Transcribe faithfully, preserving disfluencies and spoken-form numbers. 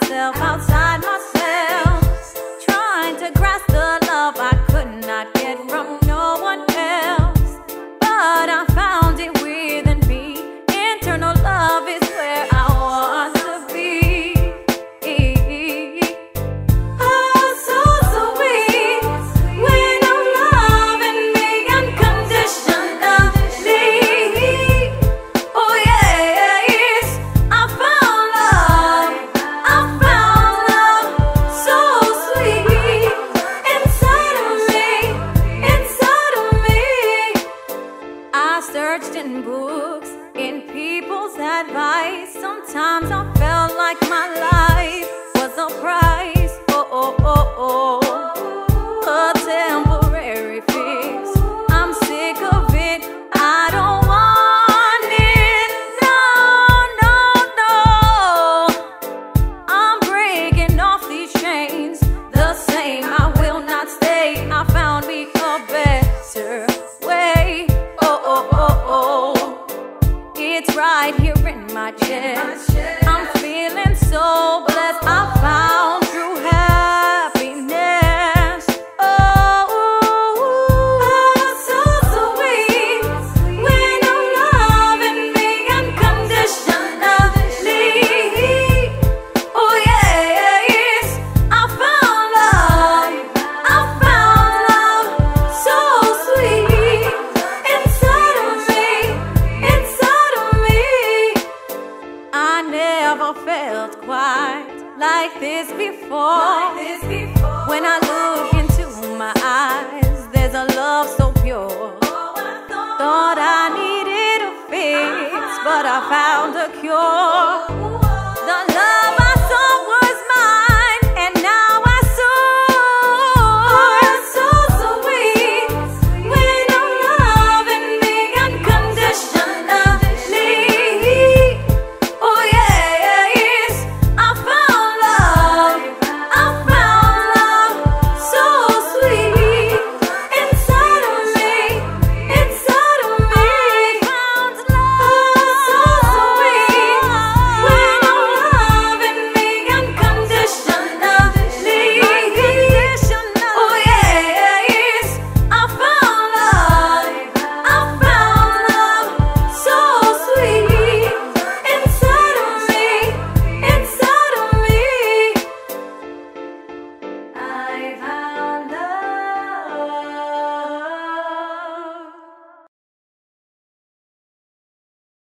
myself outside myself, trying to grasp the love I could not get from no one else. But I found it within me. Internal love is where I want to be. Oh, so sweet when I'm loving me unconditionally. Oh yes, I found love, I found love so sweet inside of me, inside of me. I searched in books, in people's advice. Sometimes I felt like my life was a price. Oh, oh, oh, oh, a temporary fix. I'm sick of it, I don't want it. No, no, no, I'm breaking off these chains. The same, I will not stay. I found me a better way. Oh, oh, oh, oh, it's right here in my chest. I'm feeling so blessed. I found true happiness. Oh, oh, so sweet when I'm loving me unconditionally. Oh yes, I found love, I found love so sweet inside of me, inside of me. I never felt quite like this before. When I look into my eyes, there's a love so pure. Thought I needed a fix, but I found a cure.